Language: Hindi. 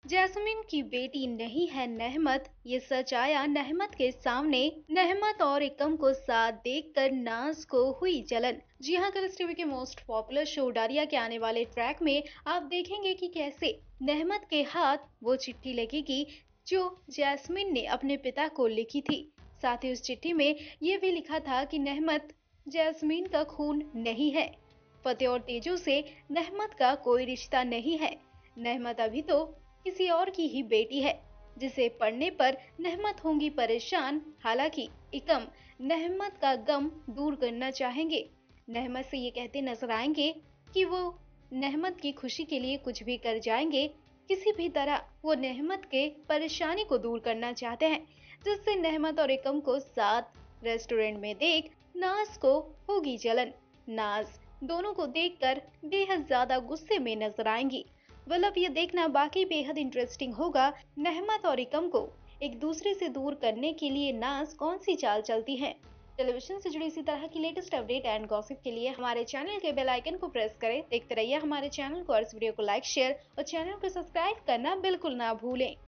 जैस्मीन की बेटी नहीं है नहमत, ये सच आया नहमत के सामने। नहमत और इकम को साथ देखकर नाज को हुई जलन। जी हाँ, कलर्स टीवी के मोस्ट पॉपुलर शो डारिया के आने वाले ट्रैक में आप देखेंगे कि कैसे नहमत के हाथ वो चिट्ठी लगेगी जो जैस्मीन ने अपने पिता को लिखी थी। साथ ही उस चिट्ठी में ये भी लिखा था कि नहमत जैस्मीन का खून नहीं है। फतेह और तेजू से नहमत का कोई रिश्ता नहीं है। नहमत अभी तो किसी और की ही बेटी है, जिसे पढ़ने पर नहमत होंगी परेशान। हालांकि इकम नहमत का गम दूर करना चाहेंगे। नहमत से ये कहते नजर आएंगे कि वो नहमत की खुशी के लिए कुछ भी कर जाएंगे। किसी भी तरह वो नहमत के परेशानी को दूर करना चाहते हैं, जिससे नहमत और इकम को साथ रेस्टोरेंट में देख नाज को होगी जलन। नाज दोनों को देखकर बेहद ज्यादा गुस्से में नजर आएंगी। अब ये देखना बाकी बेहद इंटरेस्टिंग होगा, नहमत और इकम को एक दूसरे से दूर करने के लिए नाज कौन सी चाल चलती है। टेलीविजन से जुड़ी इसी तरह की लेटेस्ट अपडेट एंड गॉसिप के लिए हमारे चैनल के बेल आइकन को प्रेस करें। देखते रहिए हमारे चैनल को और इस वीडियो को लाइक शेयर और चैनल को सब्सक्राइब करना बिल्कुल ना भूलें।